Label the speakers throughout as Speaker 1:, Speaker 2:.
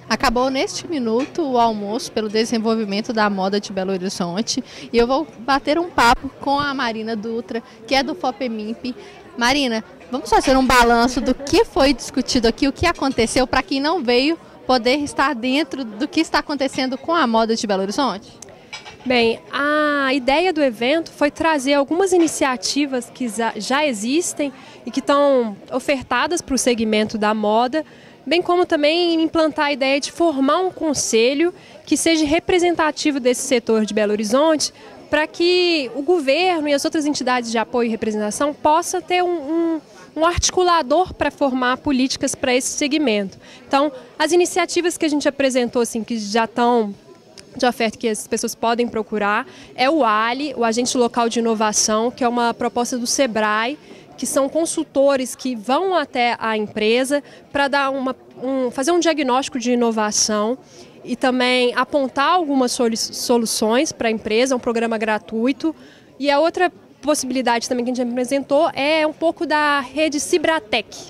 Speaker 1: Acabou neste minuto o almoço pelo desenvolvimento da moda de Belo Horizonte e eu vou bater um papo com a Marina Dutra, que é do FOPEMIMP. Marina, vamos fazer um balanço do que foi discutido aqui, o que aconteceu, para quem não veio poder estar dentro do que está acontecendo com a moda de Belo Horizonte?
Speaker 2: Bem, a ideia do evento foi trazer algumas iniciativas que já existem e que estão ofertadas para o segmento da moda, bem como também implantar a ideia de formar um conselho que seja representativo desse setor de Belo Horizonte, para que o governo e as outras entidades de apoio e representação possam ter um articulador para formar políticas para esse segmento. Então, as iniciativas que a gente apresentou, assim, que já estão de oferta, que as pessoas podem procurar, é o ALI, o Agente Local de Inovação, que é uma proposta do SEBRAE, que são consultores que vão até a empresa para dar fazer um diagnóstico de inovação e também apontar algumas soluções para a empresa, um programa gratuito. E a outra possibilidade também que a gente apresentou é um pouco da rede Cibratec.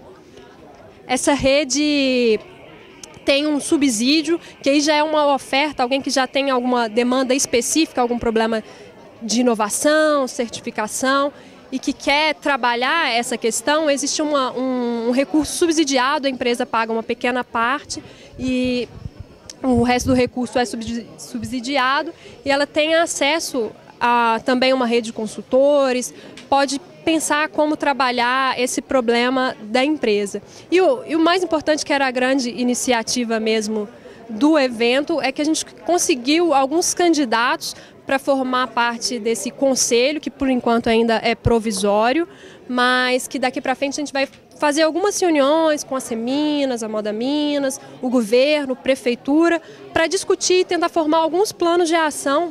Speaker 2: Essa rede tem um subsídio, que aí já é uma oferta, alguém que já tem alguma demanda específica, algum problema de inovação, certificação, e que quer trabalhar essa questão. Existe um recurso subsidiado, a empresa paga uma pequena parte e o resto do recurso é subsidiado, e ela tem acesso a também uma rede de consultores, pode pensar como trabalhar esse problema da empresa. E o mais importante, que era a grande iniciativa mesmo do evento, é que a gente conseguiu alguns candidatos para formar parte desse conselho, que por enquanto ainda é provisório, mas que daqui para frente a gente vai fazer algumas reuniões com a Seminas, a Moda Minas, o governo, a prefeitura, para discutir e tentar formar alguns planos de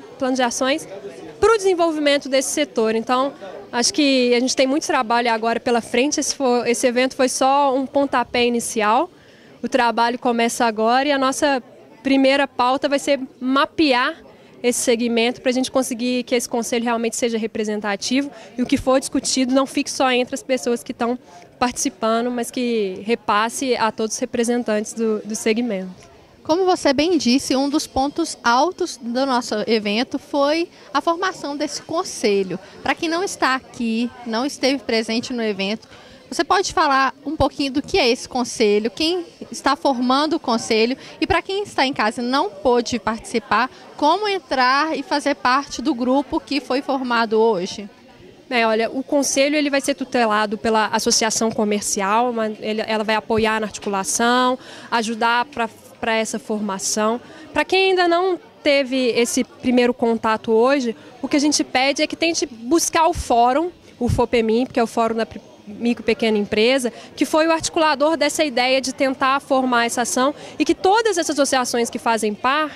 Speaker 2: ações para o desenvolvimento desse setor. Então, acho que a gente tem muito trabalho agora pela frente. Esse evento foi só um pontapé inicial. O trabalho começa agora e a nossa primeira pauta vai ser mapear esse segmento para a gente conseguir que esse conselho realmente seja representativo e o que for discutido não fique só entre as pessoas que estão participando, mas que repasse a todos os representantes do segmento.
Speaker 1: Como você bem disse, um dos pontos altos do nosso evento foi a formação desse conselho. Para quem não está aqui, não esteve presente no evento, você pode falar um pouquinho do que é esse conselho, quem está formando o conselho, e para quem está em casa e não pôde participar, como entrar e fazer parte do grupo que foi formado hoje?
Speaker 2: Olha, o conselho ele vai ser tutelado pela associação comercial, ela vai apoiar na articulação, ajudar para essa formação. Para quem ainda não teve esse primeiro contato hoje, o que a gente pede é que tente buscar o fórum, o FOPEMIMP, que é o Fórum da Micro e Pequena Empresa, que foi o articulador dessa ideia de tentar formar essa ação, e que todas essas associações que fazem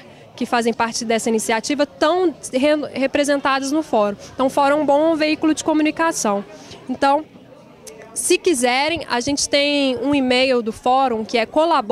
Speaker 2: parte dessa iniciativa estão representadas no fórum. Então, o fórum é um bom veículo de comunicação. Então, se quiserem, a gente tem um e-mail do fórum, que é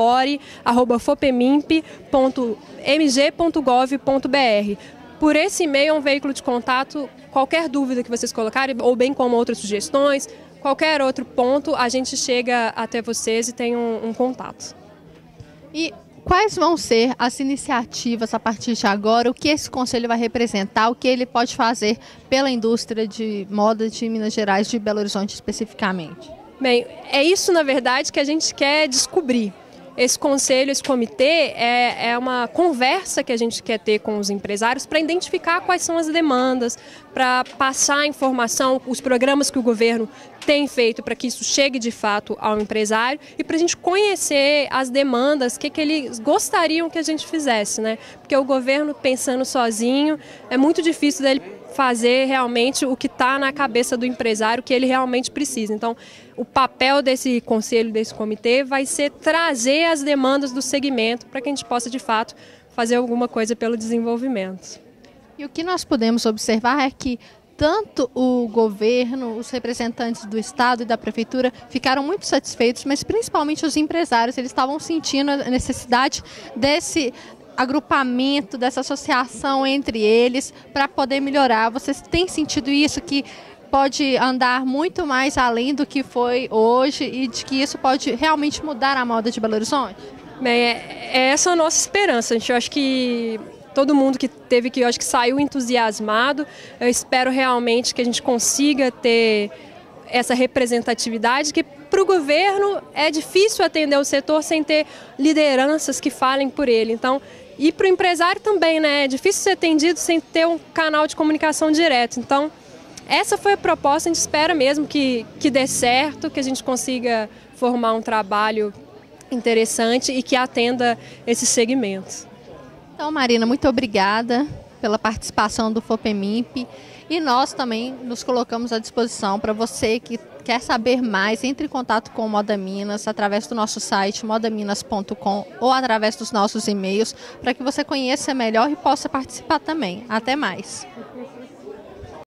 Speaker 2: colabore@fopemimp.mg.gov.br. Por esse e-mail é um veículo de contato. Qualquer dúvida que vocês colocarem, ou bem como outras sugestões, qualquer outro ponto, a gente chega até vocês e tem um contato.
Speaker 1: E quais vão ser as iniciativas a partir de agora? O que esse conselho vai representar? O que ele pode fazer pela indústria de moda de Minas Gerais, de Belo Horizonte especificamente?
Speaker 2: Bem, é isso, na verdade, que a gente quer descobrir. Esse conselho, esse comitê, é uma conversa que a gente quer ter com os empresários para identificar quais são as demandas, para passar a informação, os programas que o governo tem feito para que isso chegue de fato ao empresário, e para a gente conhecer as demandas, o que eles gostariam que a gente fizesse, né? Porque o governo pensando sozinho, é muito difícil dele fazer realmente o que está na cabeça do empresário, que ele realmente precisa. Então, o papel desse conselho, desse comitê, vai ser trazer as demandas do segmento para que a gente possa, de fato, fazer alguma coisa pelo desenvolvimento.
Speaker 1: E o que nós podemos observar é que tanto o governo, os representantes do Estado e da Prefeitura ficaram muito satisfeitos, mas principalmente os empresários, eles estavam sentindo a necessidade desse agrupamento, dessa associação entre eles para poder melhorar. Vocês têm sentido isso, que pode andar muito mais além do que foi hoje e de que isso pode realmente mudar a moda de Belo Horizonte?
Speaker 2: Bem, é essa a nossa esperança. Eu acho que todo mundo que teve aqui, eu acho que saiu entusiasmado. Eu espero realmente que a gente consiga ter essa representatividade, que para o governo é difícil atender o setor sem ter lideranças que falem por ele. Então, e para o empresário também, né? É difícil ser atendido sem ter um canal de comunicação direto. Então, essa foi a proposta. A gente espera mesmo que dê certo, que a gente consiga formar um trabalho interessante e que atenda esses segmentos.
Speaker 1: Então, Marina, muito obrigada pela participação do FOPEMIMP e nós também nos colocamos à disposição para você que quer saber mais, entre em contato com o Moda Minas através do nosso site modaminas.com ou através dos nossos e-mails para que você conheça melhor e possa participar também. Até mais!